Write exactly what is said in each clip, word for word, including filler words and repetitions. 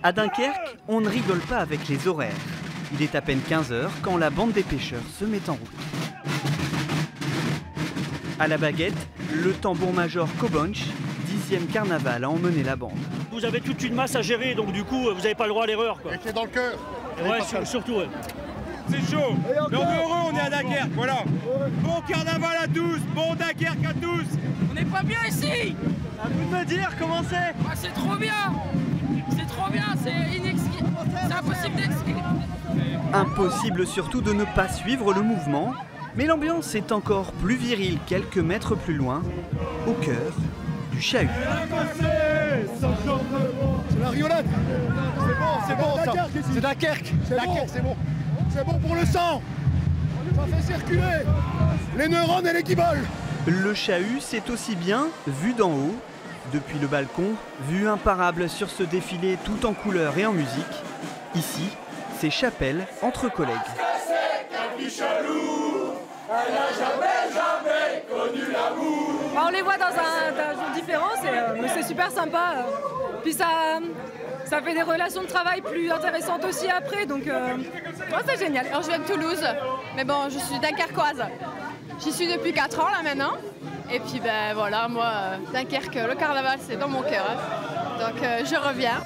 À Dunkerque, on ne rigole pas avec les horaires. Il est à peine quinze heures quand la bande des pêcheurs se met en route. À la baguette, le tambour-major Cobonche, dixième carnaval, a emmené la bande. Vous avez toute une masse à gérer, donc du coup, vous n'avez pas le droit à l'erreur. Et qui est dans le cœur. Ouais, sur, surtout, ouais. C'est chaud, mais on est heureux, on est à Dunkerque, voilà. Bon carnaval à tous, bon Dunkerque à tous. On n'est pas bien ici. À vous de me dire comment c'est. Ah, c'est trop bien. C'est trop bien, c'est inexpliqué. C'est impossible d'expliquer. Impossible surtout de ne pas suivre le mouvement, mais l'ambiance est encore plus virile quelques mètres plus loin, au cœur du chahut. C'est la riolade. C'est bon, c'est bon, ça. C'est Dunkerque. Dunkerque, c'est bon. C'est bon pour le sang. Ça fait circuler les neurones et les guiboles. Le chahut, c'est aussi bien vu d'en haut, depuis le balcon, vue imparable sur ce défilé tout en couleurs et en musique. Ici, c'est chapelle entre collègues. On les voit dans un, dans un jour différent, c'est euh, super sympa. Euh. Puis ça, ça fait des relations de travail plus intéressantes aussi après, donc euh, ouais, c'est génial. Alors je viens de Toulouse, mais bon, je suis dunkerquoise. J'y suis depuis quatre ans là maintenant. Et puis ben voilà, moi, euh, Dunkerque, le carnaval, c'est dans mon cœur. Hein. Donc euh, je reviens.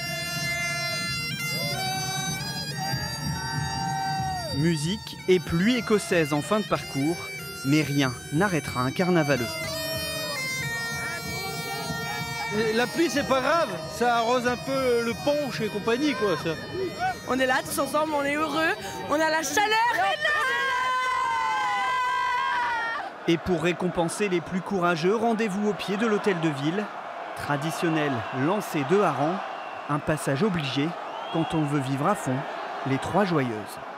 Musique et pluie écossaise en fin de parcours, mais rien n'arrêtera un carnavaleux. La pluie, c'est pas grave, ça arrose un peu le punch et compagnie, quoi. Ça. On est là tous ensemble, on est heureux, on a la chaleur. Et pour récompenser les plus courageux, rendez-vous au pied de l'hôtel de ville. Traditionnel lancer de hareng, un passage obligé quand on veut vivre à fond les Trois Joyeuses.